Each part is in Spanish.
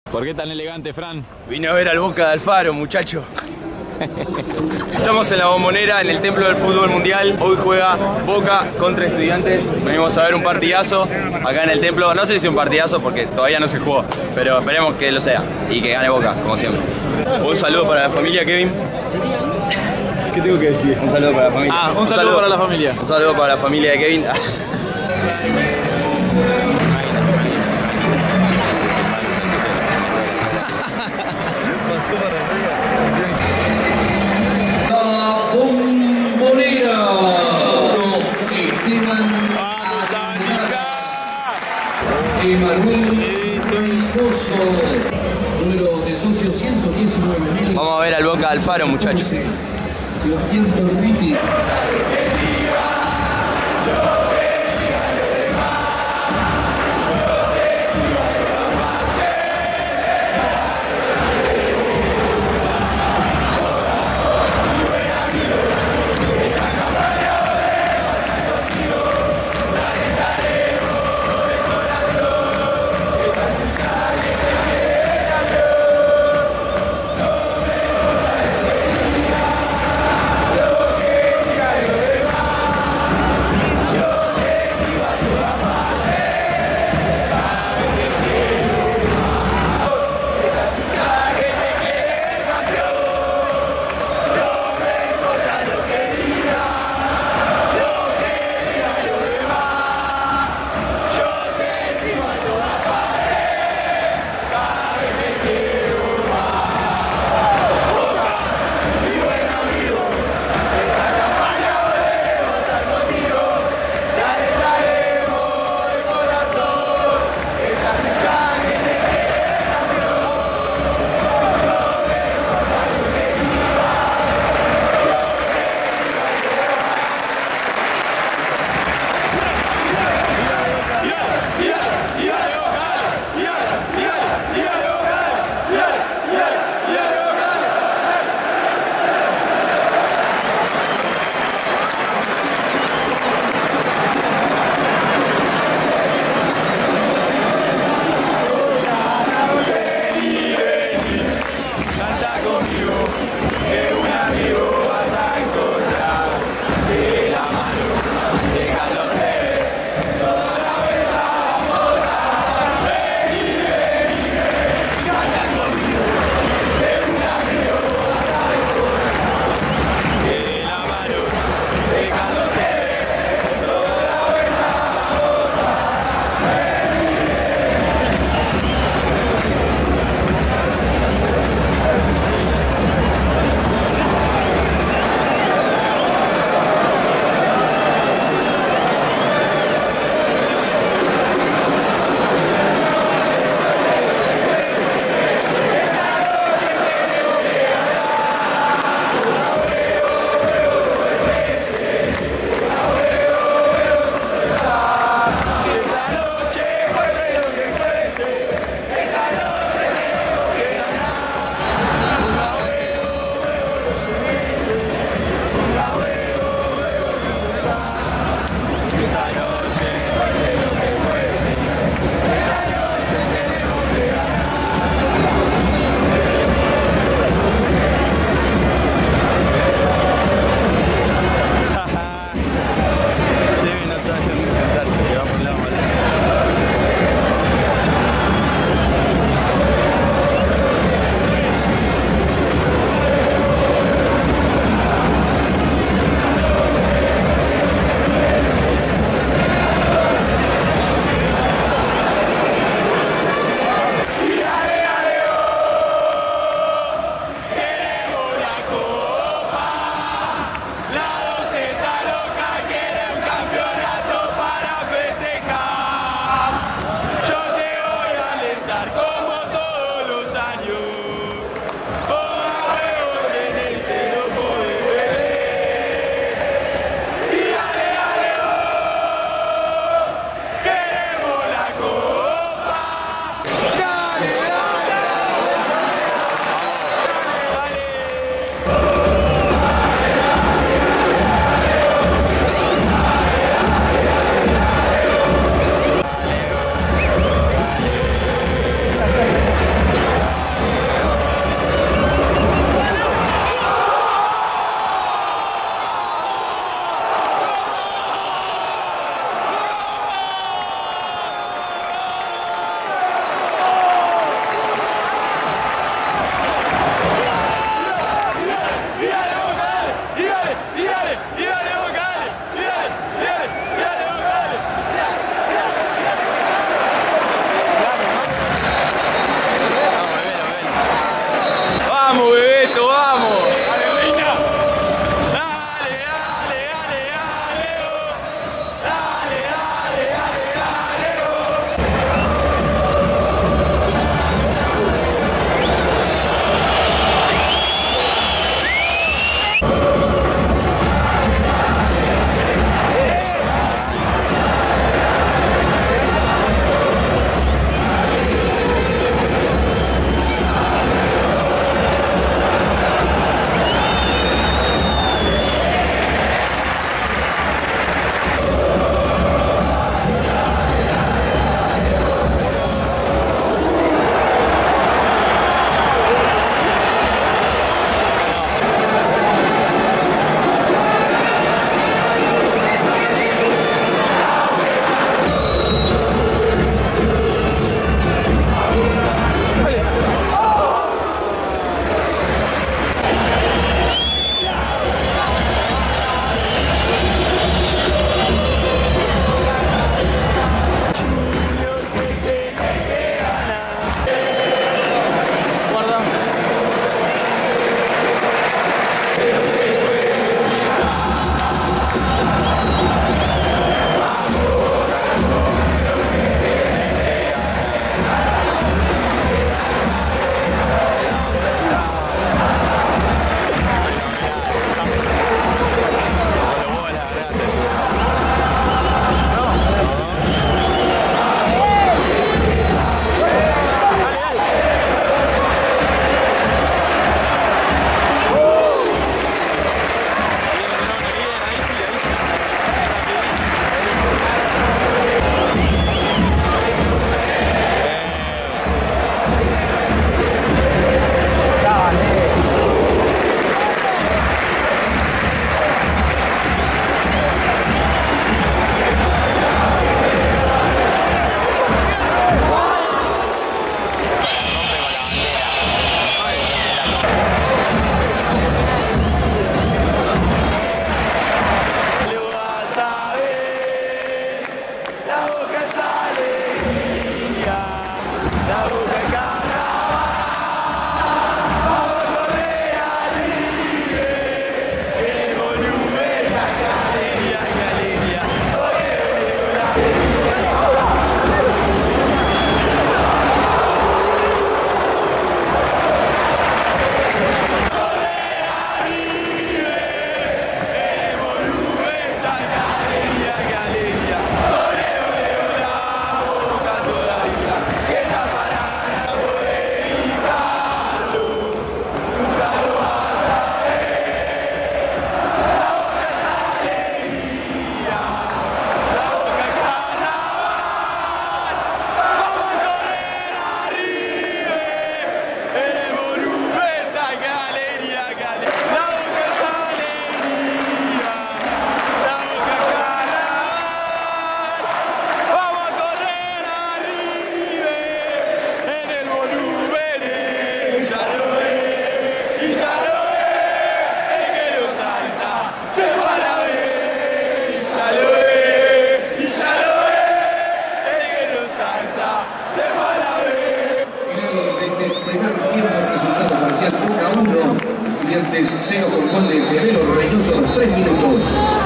¿Por qué tan elegante, Fran? Vine a ver al Boca de Alfaro, muchacho. Estamos en la Bombonera, en el Templo del Fútbol Mundial. Hoy juega Boca contra Estudiantes. Venimos a ver un partidazo acá en el Templo. No sé si es un partidazo porque todavía no se jugó, pero esperemos que lo sea y que gane Boca, como siempre. Un saludo para la familia, Kevin. ¿Qué tengo que decir? Un saludo para la familia. Un saludo para la familia. Un saludo para la familia de Kevin. Número de socio 119.000. Vamos a ver al Boca de Alfaro, muchachos. Sebastián Torriti. primer tiempo, resultado parcial Boca 1, Estudiantes 0 con gol de Pedro Reynoso a los 3 minutos.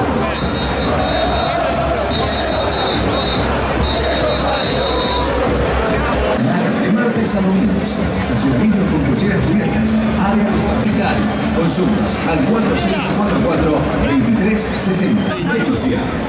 De martes a domingos, estacionamiento con cocheras cubiertas, área hospital. Consultas al 4644-2360. Asistencias.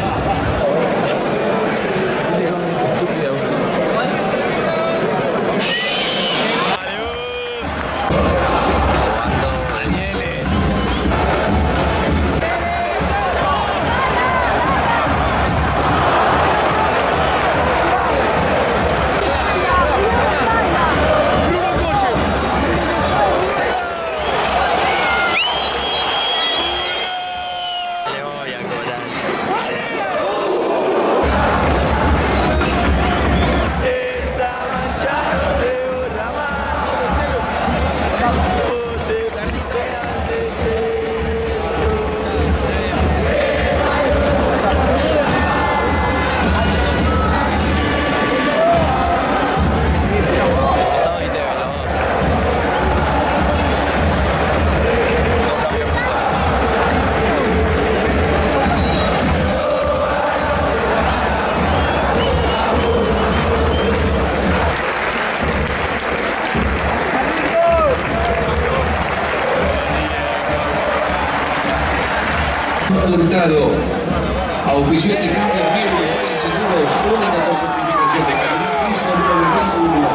Hurtado, auspició este cambio en vivo de País Seguros, única con certificación de calidad, piso 9001.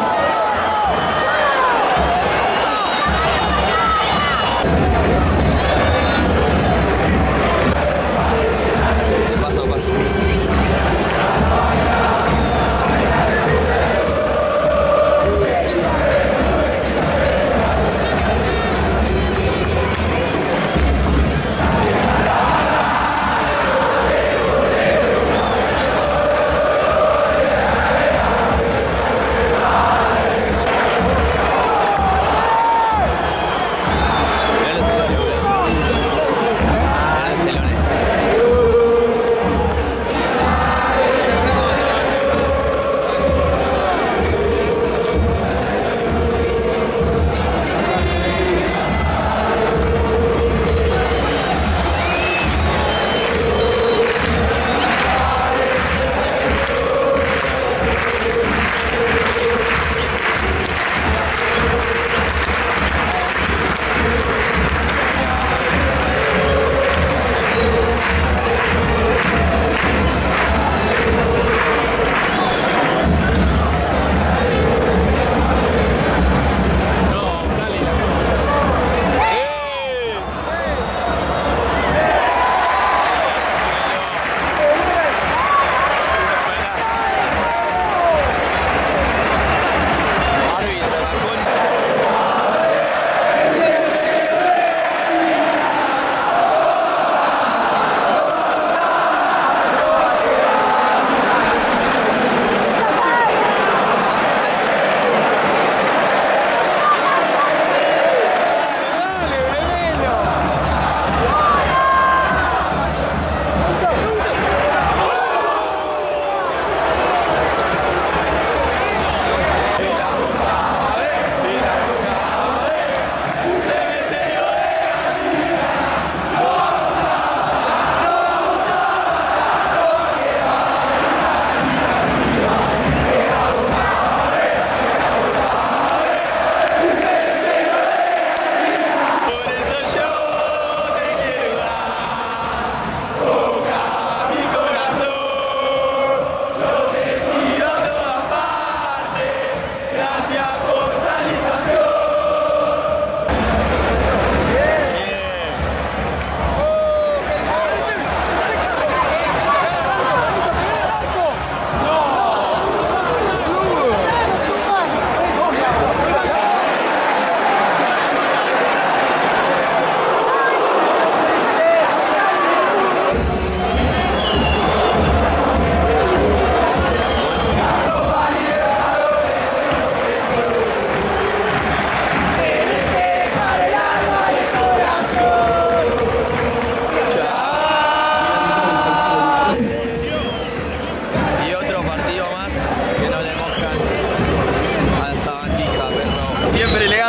Paso a paso.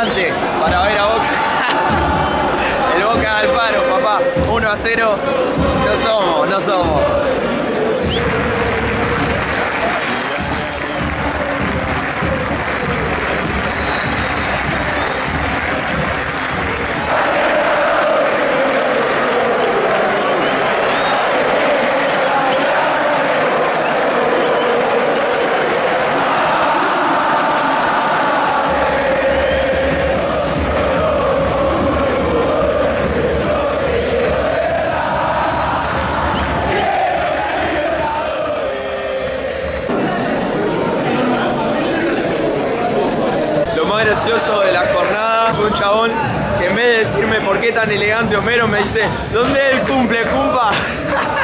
gigante para ver a Boca. El Boca de Alfaro, papá. 1-0. No somos. Gracioso de la jornada fue un chabón que en vez de decirme por qué tan elegante Homero me dice ¿dónde es el cumple, cumpa?